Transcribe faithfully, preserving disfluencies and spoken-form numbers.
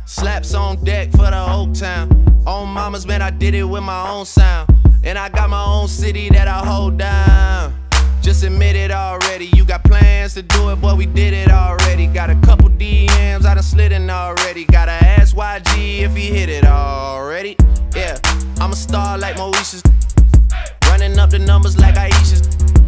Slaps on deck for the Oak Town. On mamas, man, I did it with my own sound. And I got my own city that I hold down. Just admit it already. You got plans to do it, boy, we did it already. Got a couple D Ms, I done slid in already. Gotta ask Y G if he hit it already. Yeah, I'm a star like Moesha's. Running up the numbers like Aisha's.